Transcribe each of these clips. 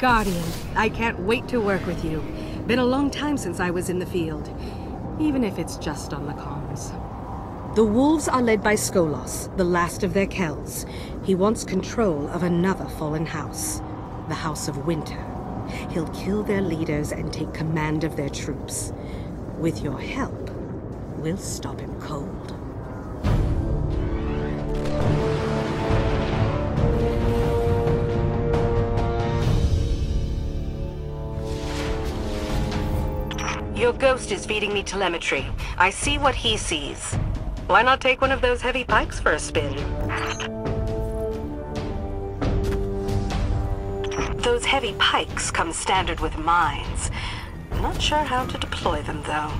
Guardian, I can't wait to work with you. Been a long time since I was in the field, even if it's just on the comms. The wolves are led by Skolos, the last of their Kells. He wants control of another fallen house, the House of Winter. He'll kill their leaders and take command of their troops. With your help, we'll stop him cold. Your ghost is feeding me telemetry. I see what he sees. Why not take one of those heavy pikes for a spin? Those heavy pikes come standard with mines. Not sure how to deploy them, though.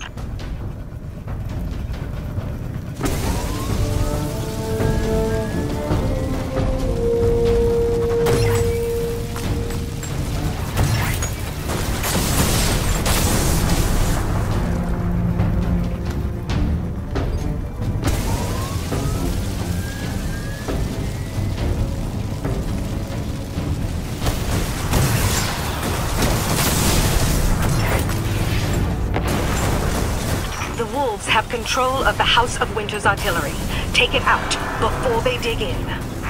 Have control of the House of Winter's artillery. Take it out before they dig in.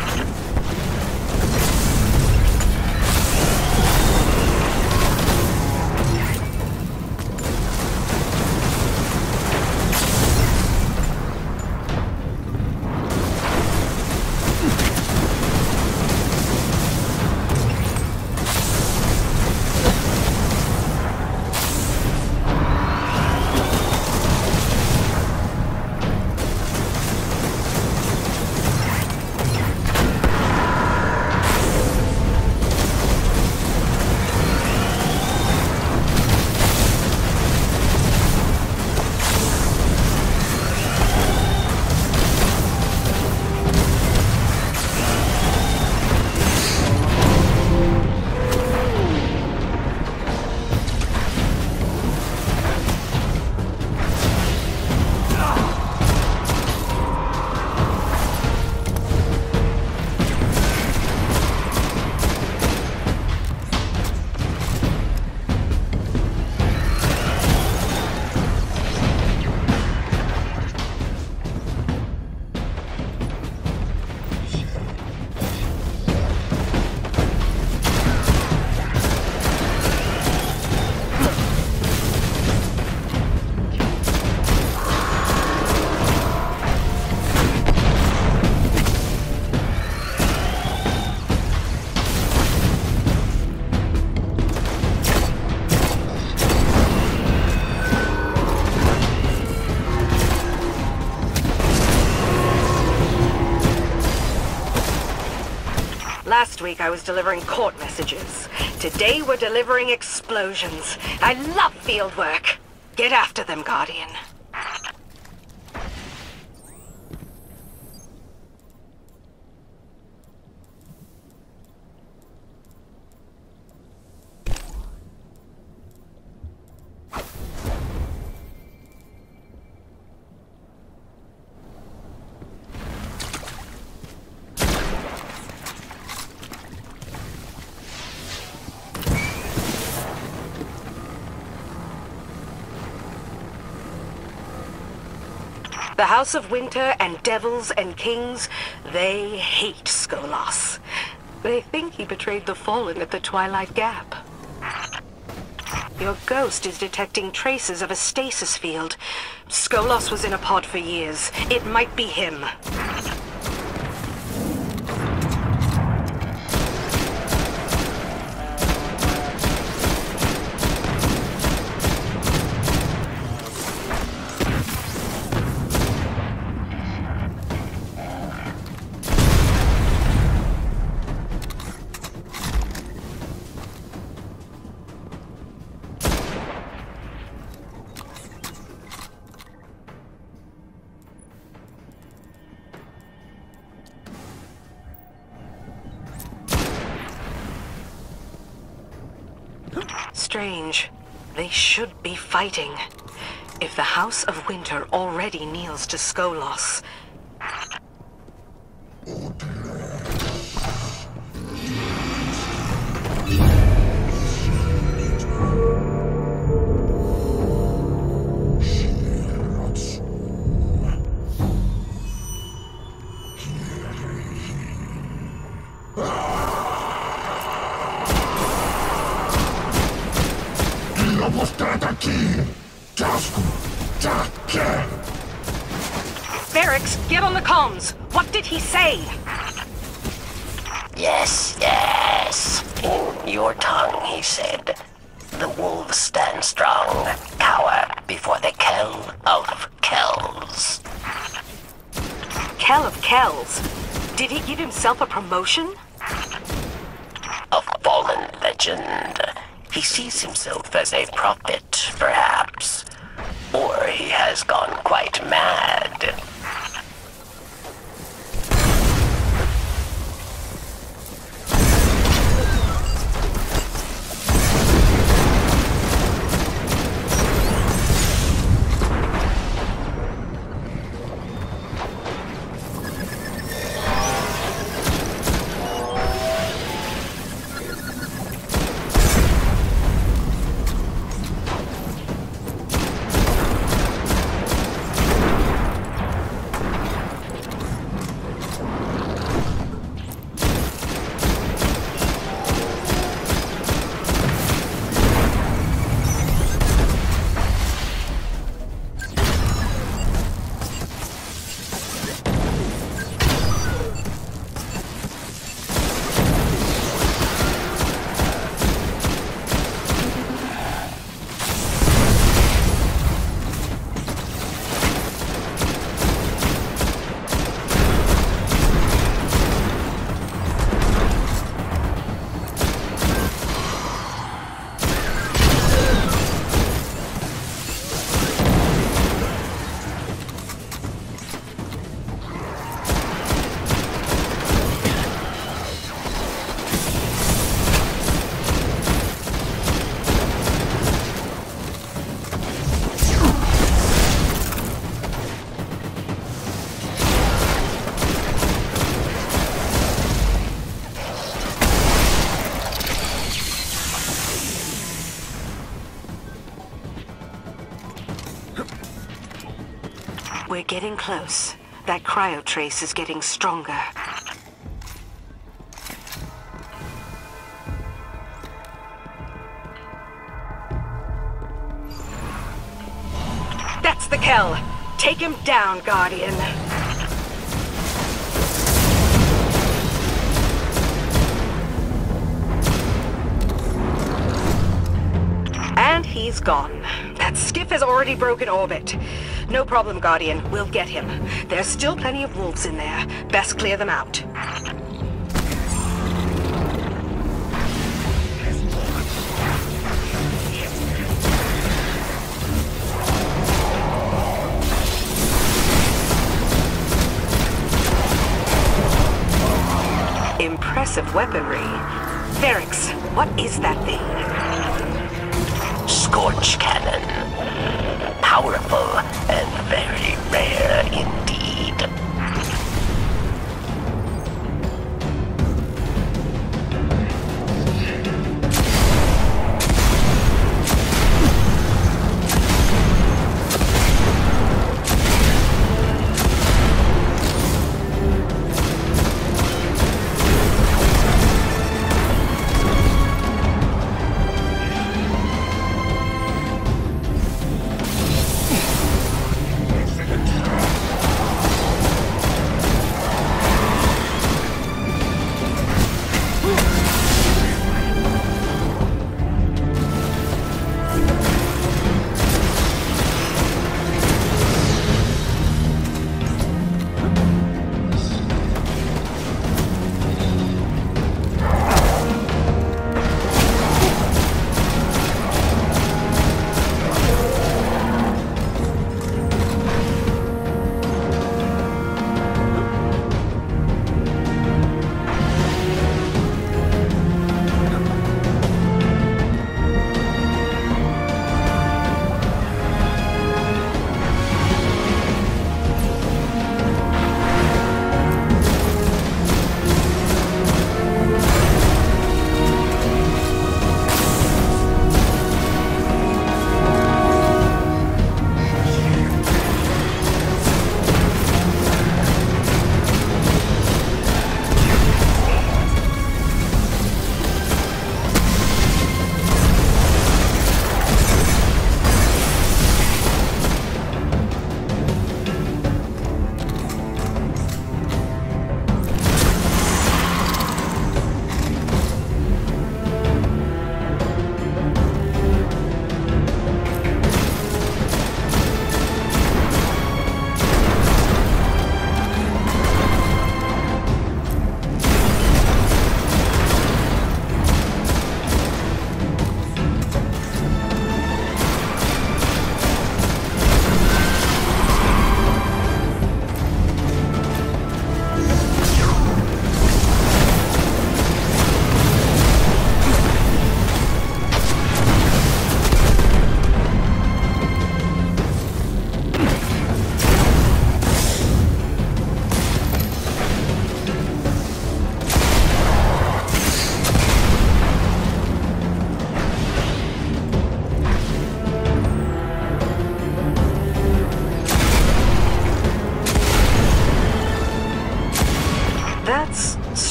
Last week I was delivering court messages. Today we're delivering explosions. I love field work. Get after them, Guardian. The House of Winter and Devils and Kings, they hate Skolos. They think he betrayed the Fallen at the Twilight Gap. Your ghost is detecting traces of a stasis field. Skolos was in a pod for years. It might be him. Strange. They should be fighting. If the House of Winter already kneels to Skolos. Order. Ferrex, get on the comms! What did he say? Yes, yes. In your tongue, he said, the wolves stand strong, cower before the Kell of Kells. Kell of Kells? Did he give himself a promotion? A fallen legend. He sees himself as a prophet, perhaps. Or he has gone quite mad. We're getting close. That cryotrace is getting stronger. That's the Kell. Take him down, Guardian. And he's gone. That skiff has already broken orbit. No problem, Guardian. We'll get him. There's still plenty of wolves in there. Best clear them out. Impressive weaponry. Ferrex, what is that thing? Scorch cannon. Powerful and very rare indeed.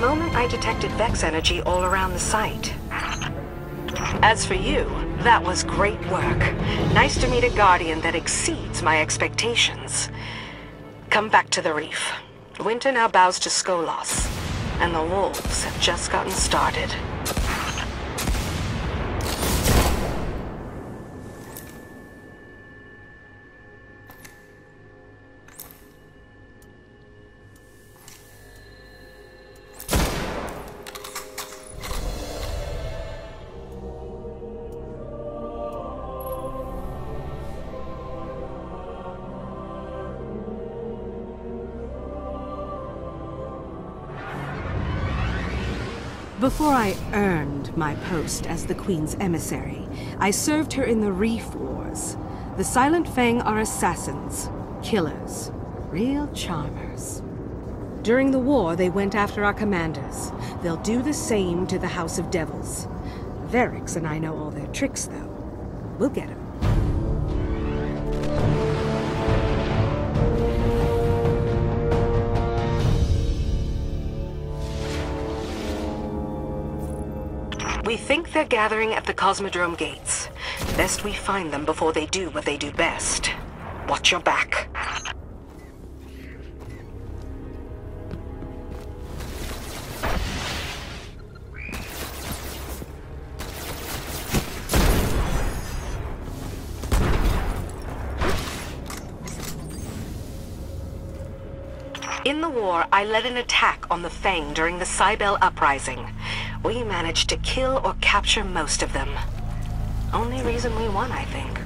moment I detected Vex energy all around the site. As for you, that was great work. Nice to meet a Guardian that exceeds my expectations. Come back to the reef. Winter now bows to Skolos, and the wolves have just gotten started. Before I earned my post as the Queen's emissary, I served her in the Reef Wars. The Silent Fang are assassins, killers, real charmers. During the war, they went after our commanders. They'll do the same to the House of Devils. Verix and I know all their tricks, though. We'll get 'em. We think they're gathering at the Cosmodrome gates. Best we find them before they do what they do best. Watch your back. In the war, I led an attack on the Fang during the Cybele Uprising. We managed to kill or capture most of them. Only reason we won, I think.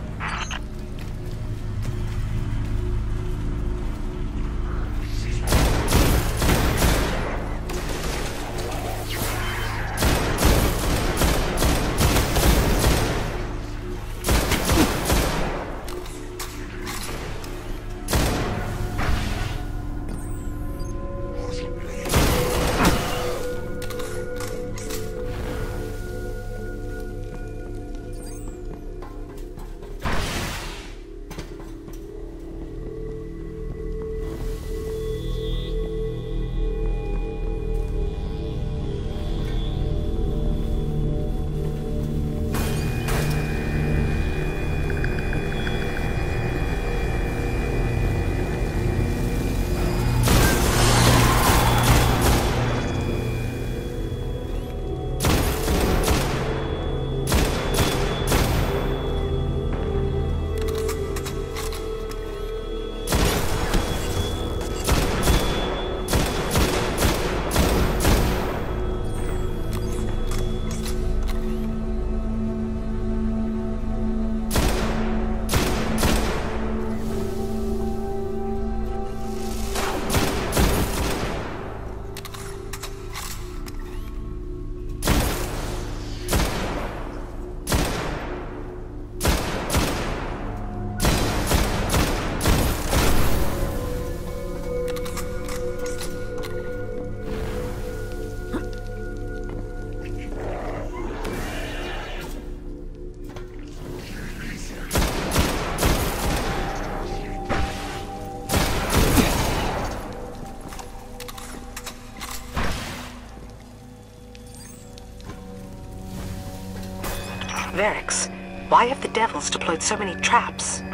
Verix, why have the Devils deployed so many traps?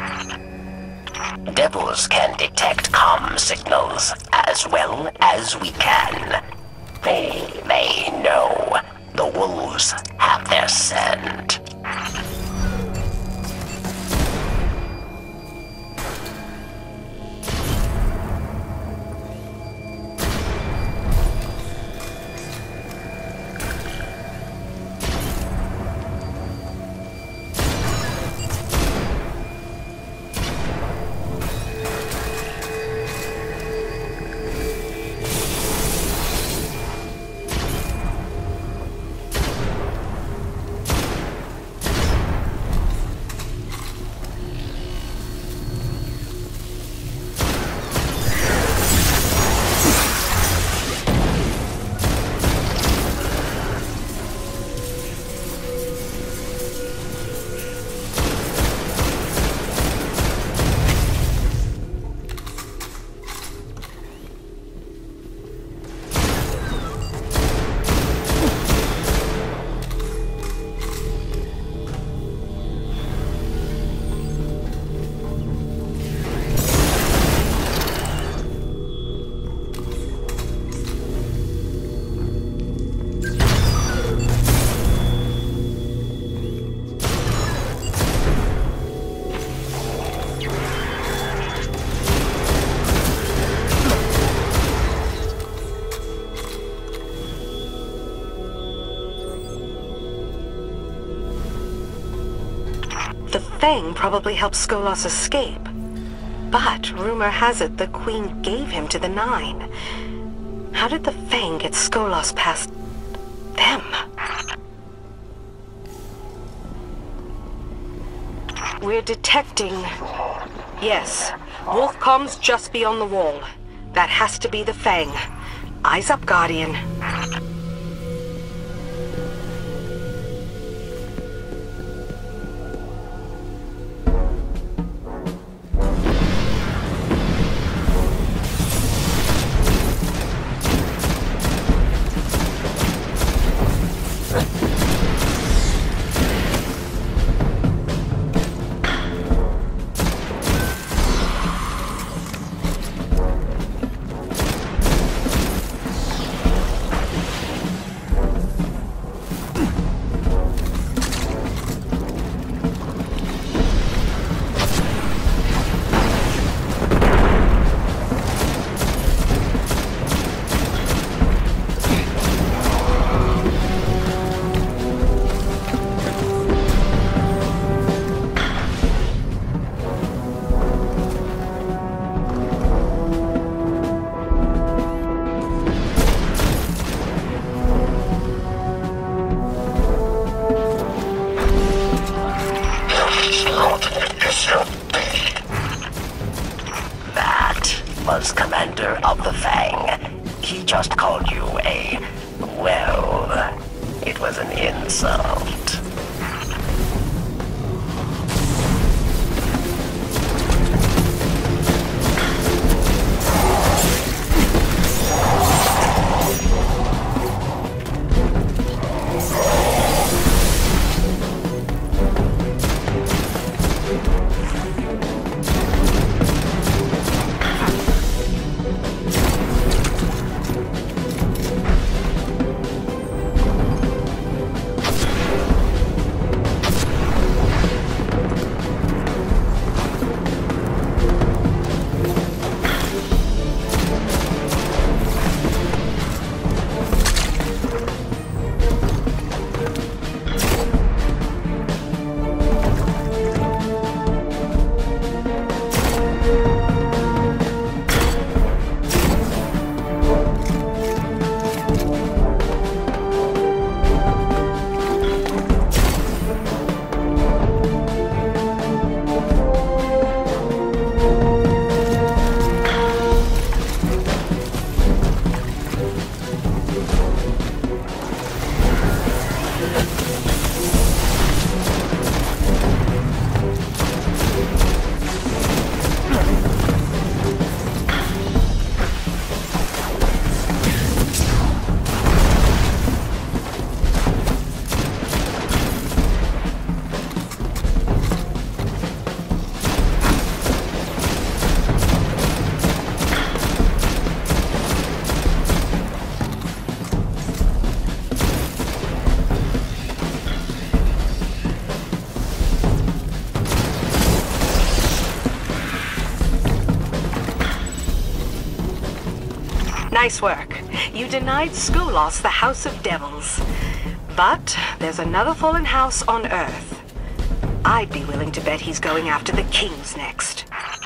Devils can detect comm signals as well as we can. They may know the wolves have their scent. Fang probably helped Skolas escape. But rumor has it the Queen gave him to the Nine. How did the Fang get Skolas past them? We're detecting... Yes, wolf comms just beyond the wall. That has to be the Fang. Eyes up, Guardian. Was commander of the Fang. He just called you a... well... it was an insult. Nice work. You denied Skolas the House of Devils. But there's another fallen house on Earth. I'd be willing to bet he's going after the Kings next.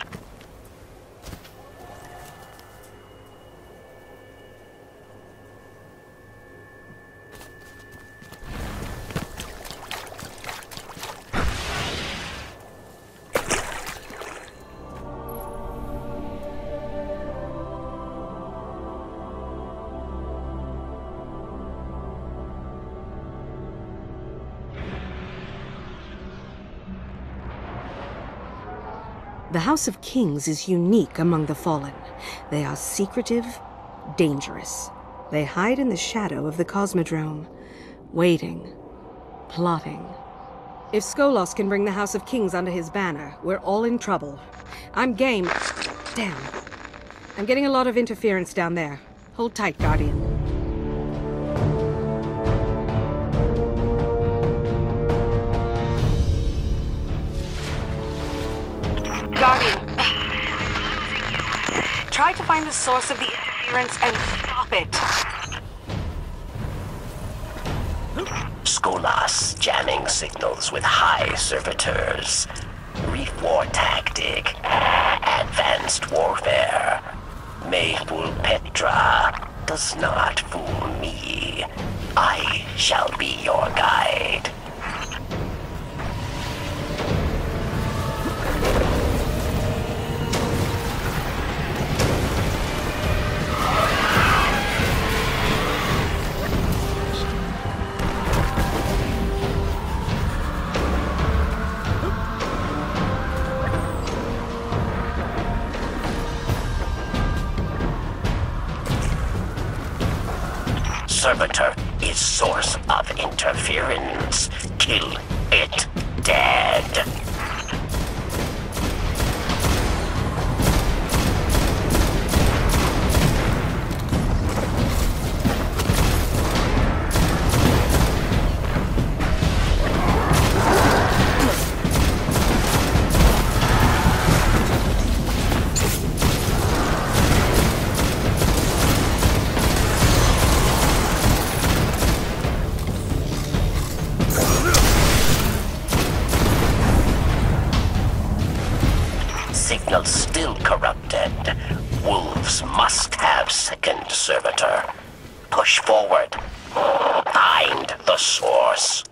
The House of Kings is unique among the Fallen. They are secretive, dangerous. They hide in the shadow of the Cosmodrome, waiting, plotting. If Skolas can bring the House of Kings under his banner, we're all in trouble. I'm game. Damn. I'm getting a lot of interference down there. Hold tight, Guardian. Guardian. Try to find the source of the interference and stop it. Skolas jamming signals with high servitors. Reef war tactic. Advanced warfare. May fool Petra. Does not fool me. I shall be your guide. Servitor is source of interference. Kill it dead. Signal still corrupted. Wolves must have second servitor. Push forward. Find the source.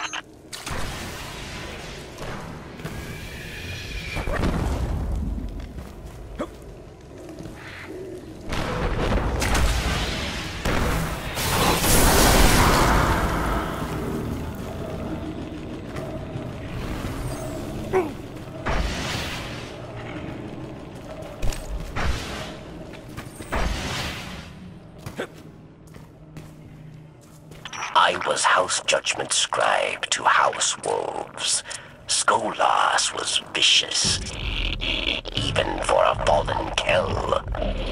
I was House Judgment Scribe to House Wolves. Skolas was vicious, even for a fallen Kell.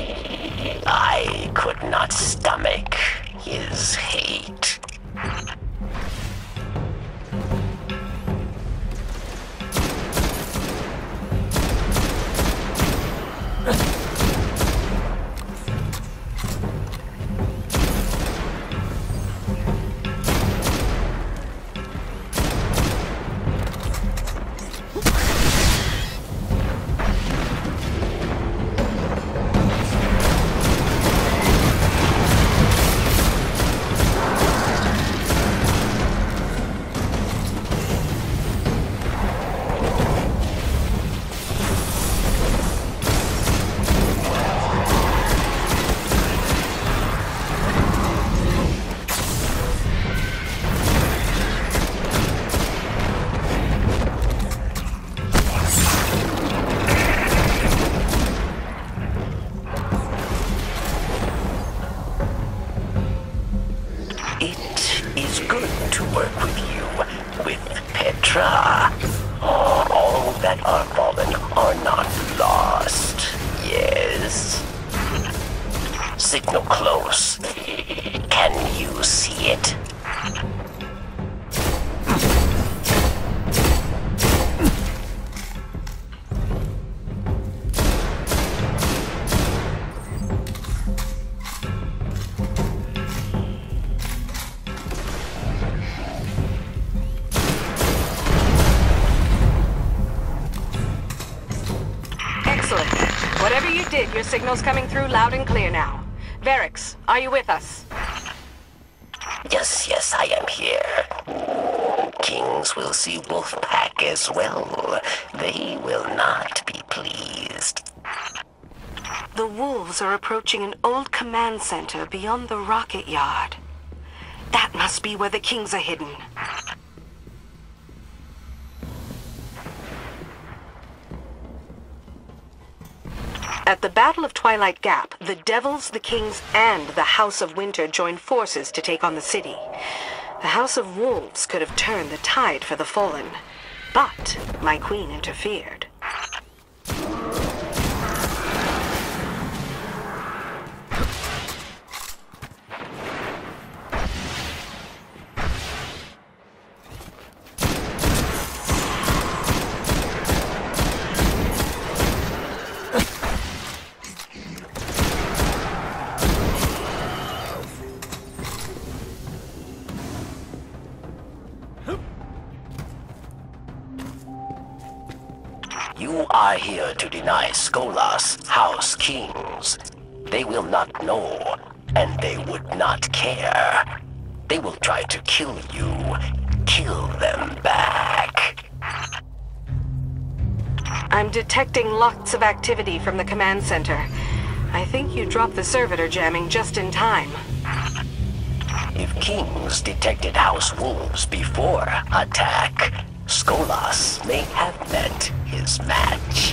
I could not stomach his hate. Petra. All that are fallen are not lost. Yes. Signal close. Can you see it? Whatever you did, your signal's coming through loud and clear now. Verix, are you with us? Yes, I am here. Kings will see Wolfpack as well. They will not be pleased. The wolves are approaching an old command center beyond the rocket yard. That must be where the kings are hidden. At the Battle of Twilight Gap, the Devils, the Kings, and the House of Winter joined forces to take on the city. The House of Wolves could have turned the tide for the Fallen, but my queen interfered. You are here to deny Skolas House Kings. They will not know, and they would not care. They will try to kill you. Kill them back. I'm detecting lots of activity from the command center. I think you dropped the servitor jamming just in time. If Kings detected House Wolves before attack, Skolas may have met his match.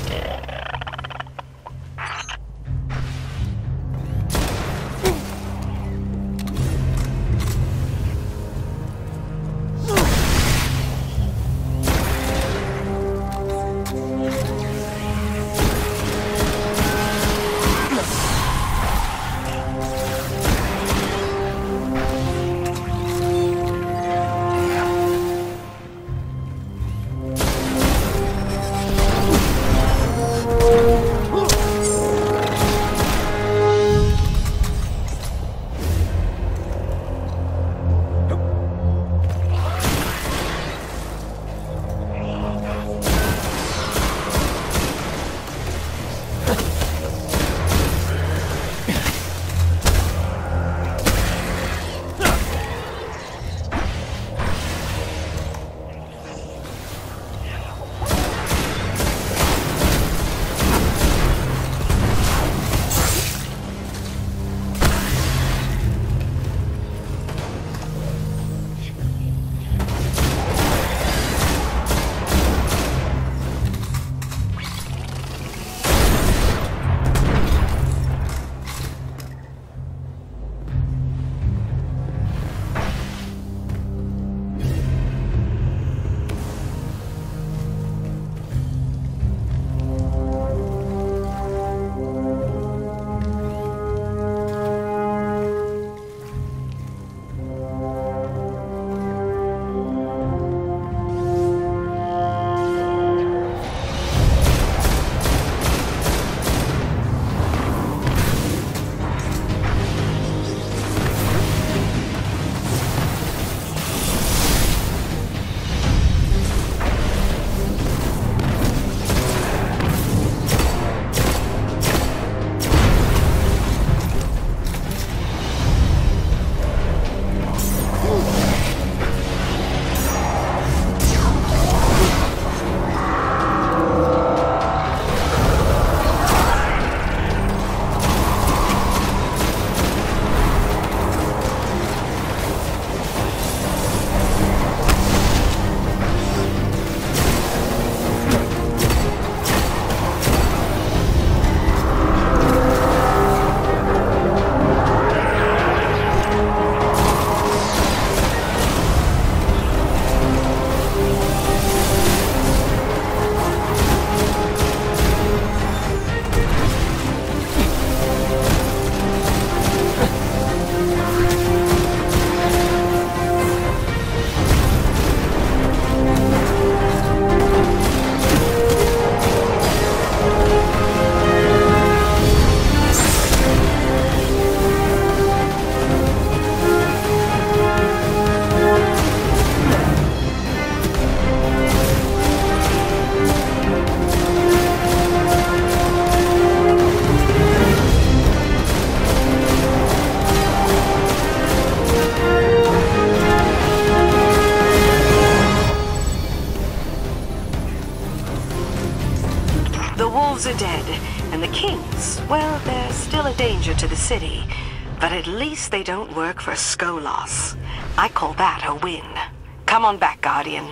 Are dead, and the Kings, well, they're still a danger to the city, but at least they don't work for Skolas. I call that a win. Come on back, Guardian.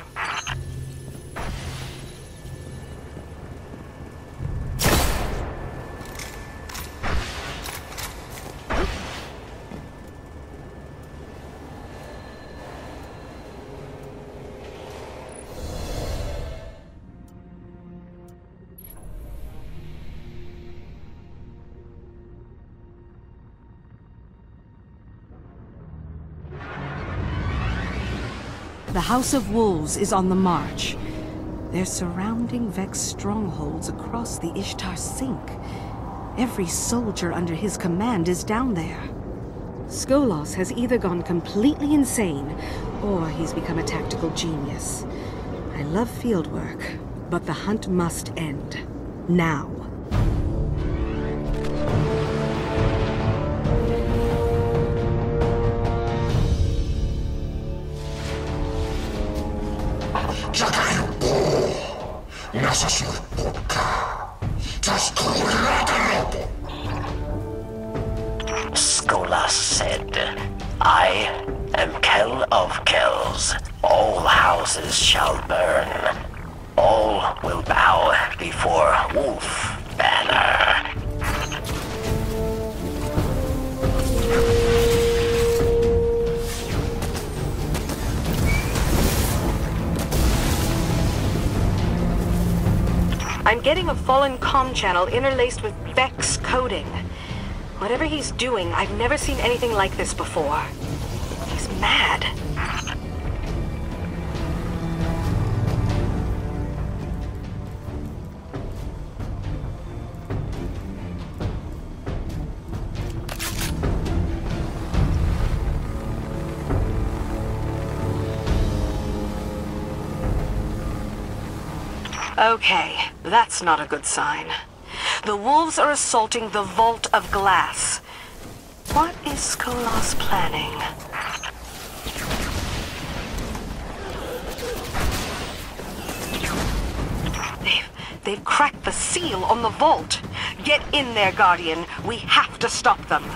The House of Wolves is on the march. They're surrounding Vex strongholds across the Ishtar Sink. Every soldier under his command is down there. Skolas has either gone completely insane, or he's become a tactical genius. I love field work, But the hunt must end. Now. Skolas said, I am Kell of Kells. All houses shall burn. All will bow before Wolf Banner. I'm getting a Fallen comm channel interlaced with Vex coding. Whatever he's doing, I've never seen anything like this before. He's mad. Okay, that's not a good sign. The wolves are assaulting the Vault of Glass. What is Skolas planning? They've cracked the seal on the vault. Get in there, Guardian. We have to stop them.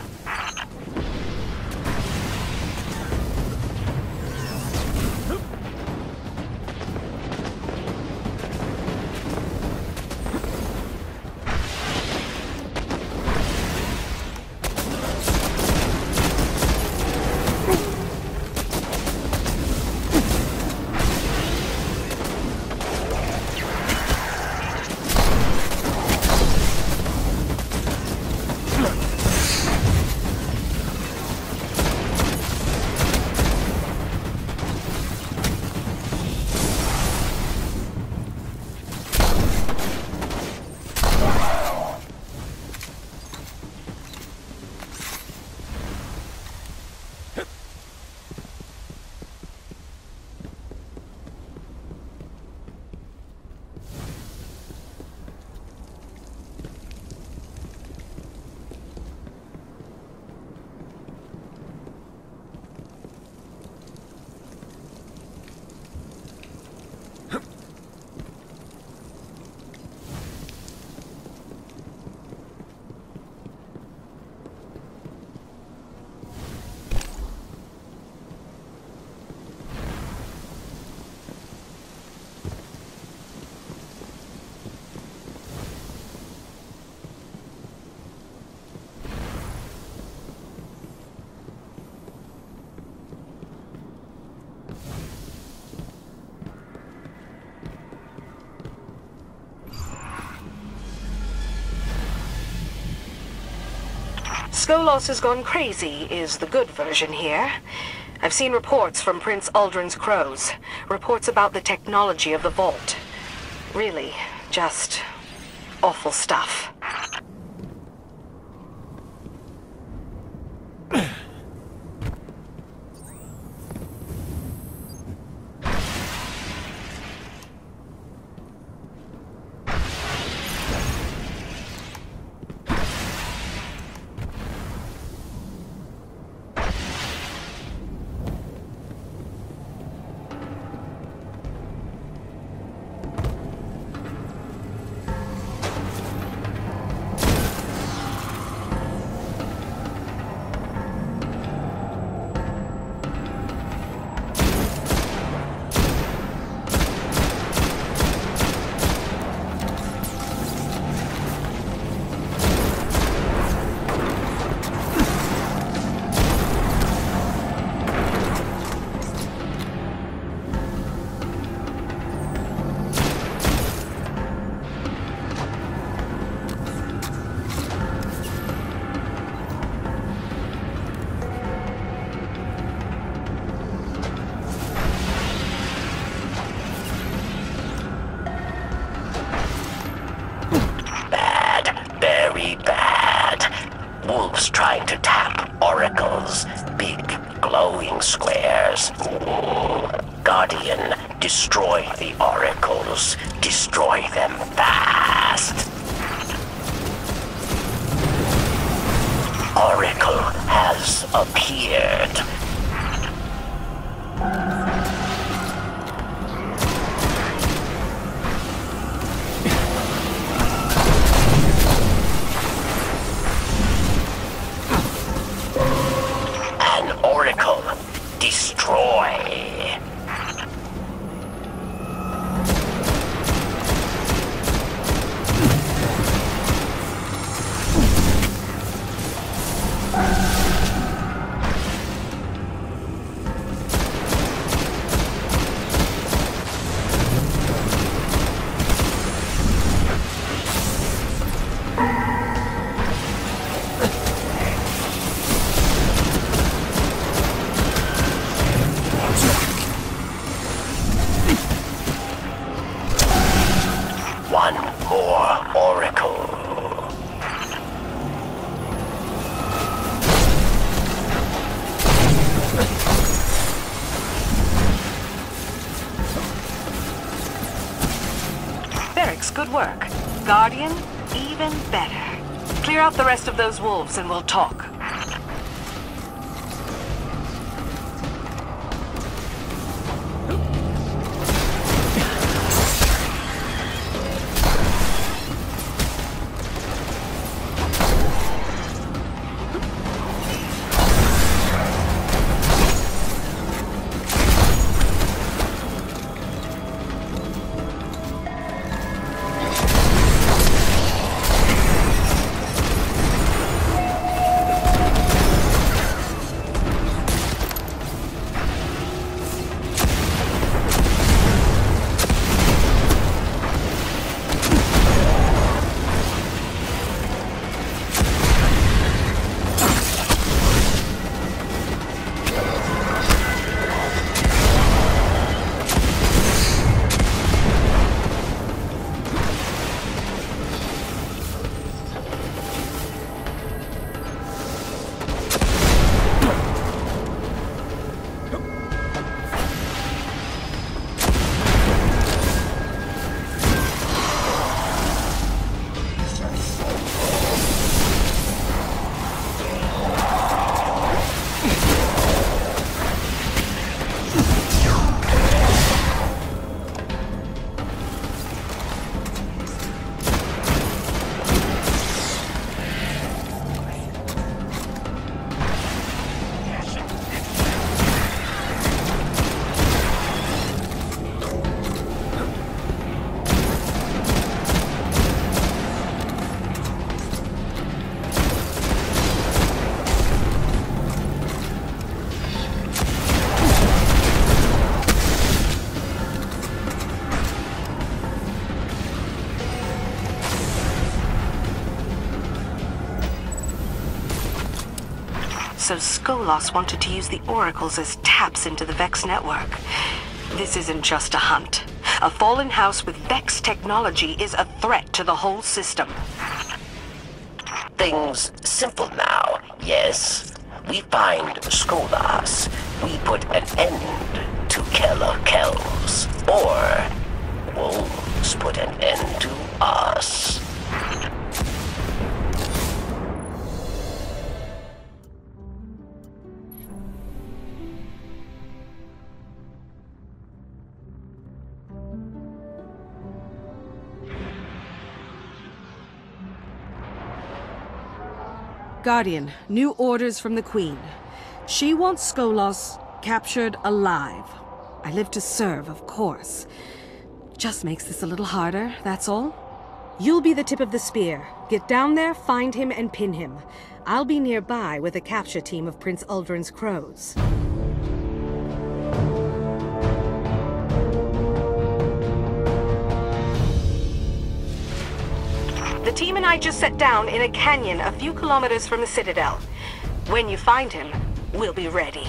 Skolas has gone crazy is the good version here. I've seen reports from Prince Uldren's crows. Reports about the technology of the vault. Really, just awful stuff. Wolves trying to tap oracles. Big, glowing squares. Guardian, Destroy the oracles. Destroy them fast. Oracle has appeared. An oracle. Destroy. One more oracle. Ferrex, good work. Guardian, even better. Clear out the rest of those wolves and we'll talk. So Skolas wanted to use the oracles as taps into the Vex network. This isn't just a hunt. A fallen house with Vex technology is a threat to the whole system. Things simple now, yes? We find Skolas. We put an end to Keller Kells. Or wolves put an end to us. Guardian, new orders from the Queen. She wants Skolas captured alive. I live to serve, of course. Just makes this a little harder, that's all. You'll be the tip of the spear. Get down there, find him, and pin him. I'll be nearby with a capture team of Prince Uldren's crows. The team and I just set down in a canyon a few kilometers from the Citadel. When you find him, we'll be ready.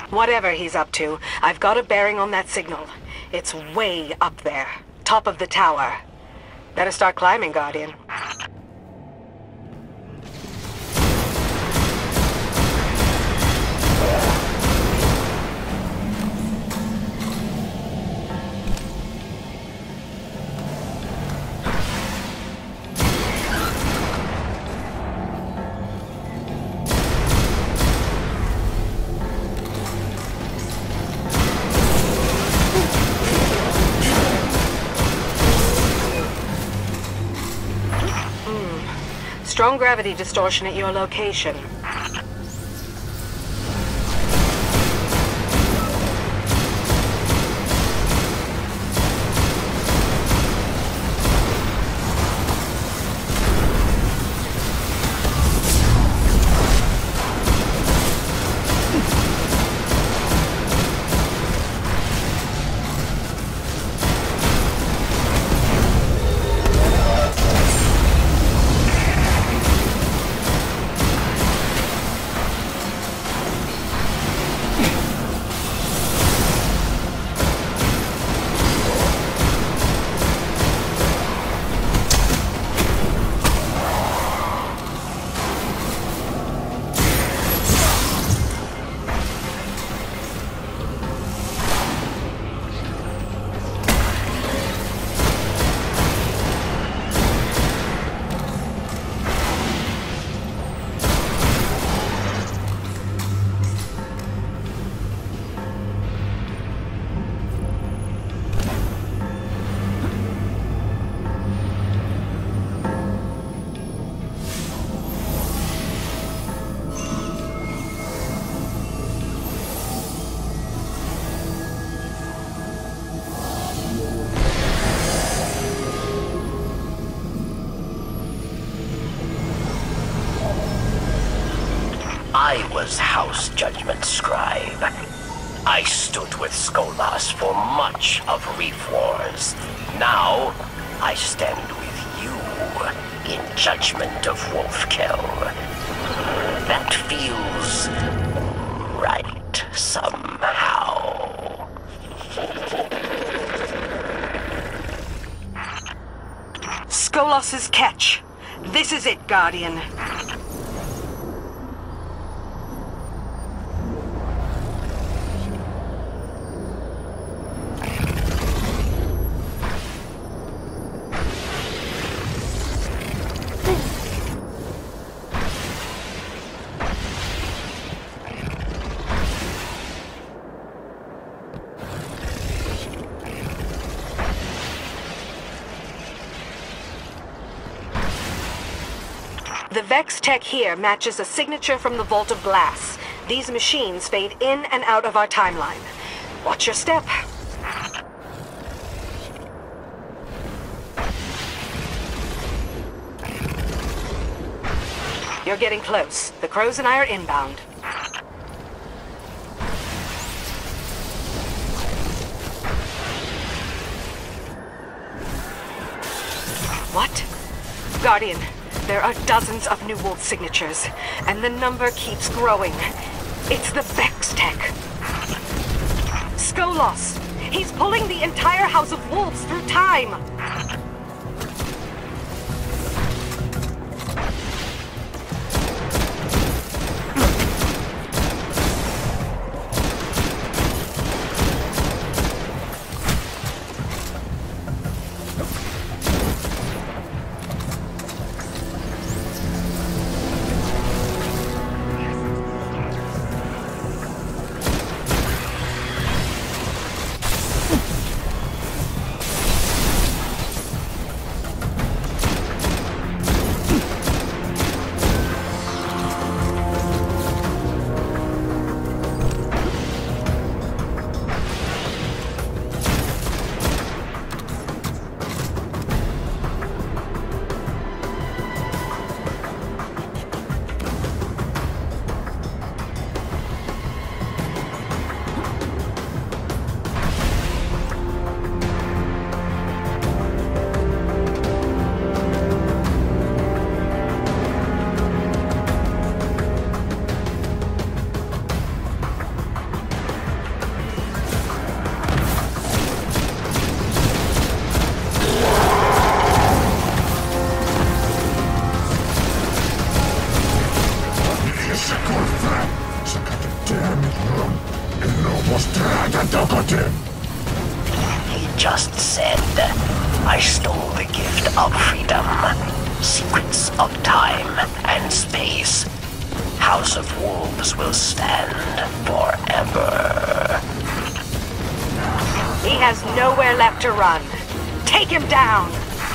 Whatever he's up to, I've got a bearing on that signal. It's way up there, top of the tower. Better start climbing, Guardian. Strong gravity distortion at your location. I was House Judgment Scribe. I stood with Skolas for much of Reef Wars. Now, I stand with you in Judgment of Wolfkill. That feels right somehow. Skolas' catch. This is it, Guardian. The Vex tech here matches a signature from the Vault of Glass. These machines fade in and out of our timeline. Watch your step. You're getting close. The Crows and I are inbound. What? Guardian. There are dozens of New Wolf signatures, and the number keeps growing. It's the Vex tech. Skolas! He's pulling the entire House of Wolves through time! He just said, I stole the gift of freedom, secrets of time and space. House of Wolves will stand forever. He has nowhere left to run. Take him down!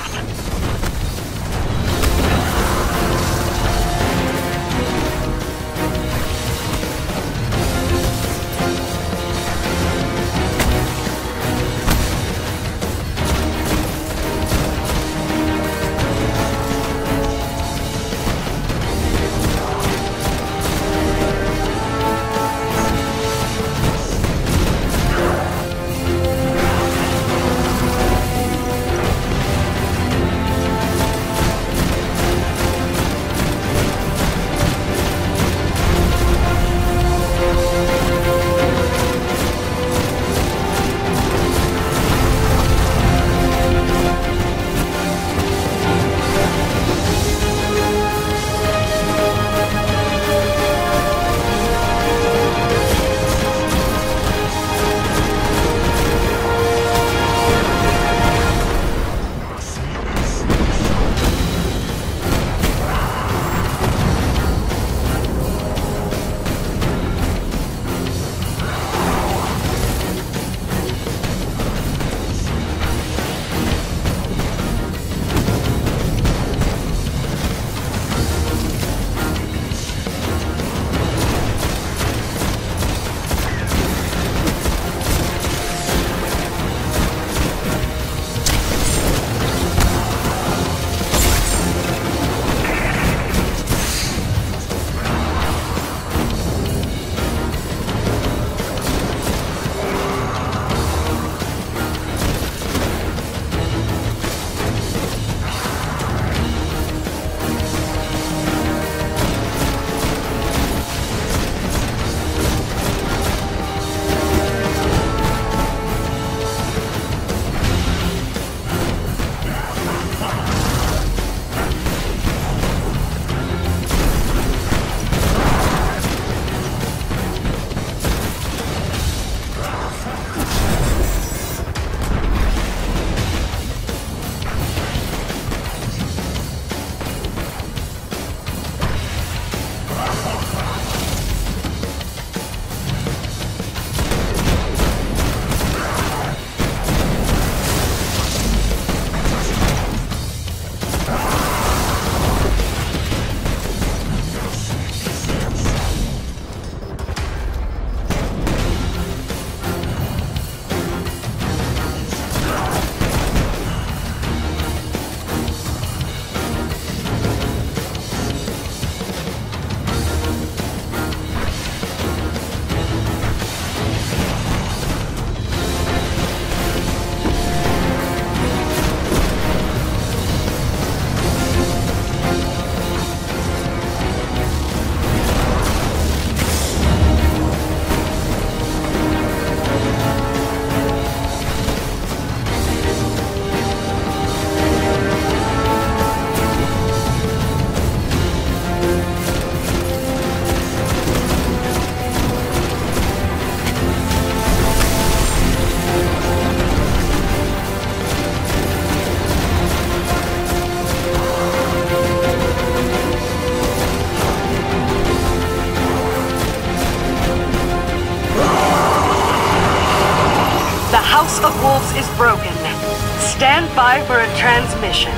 House of Wolves is broken. Stand by for a transmission.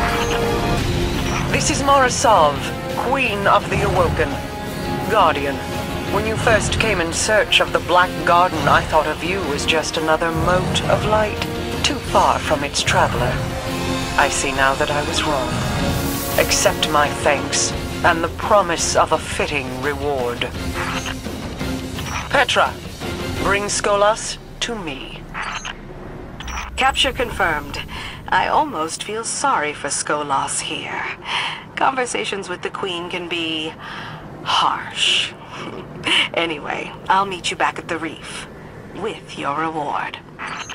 This is Morasov, Queen of the Awoken. Guardian, when you first came in search of the Black Garden, I thought of you as just another mote of light, too far from its traveler. I see now that I was wrong. Accept my thanks, and the promise of a fitting reward. Petra, bring Skolas to me. Capture confirmed. I almost feel sorry for Skolas here. Conversations with the Queen can be harsh. Anyway, I'll meet you back at the reef with your reward.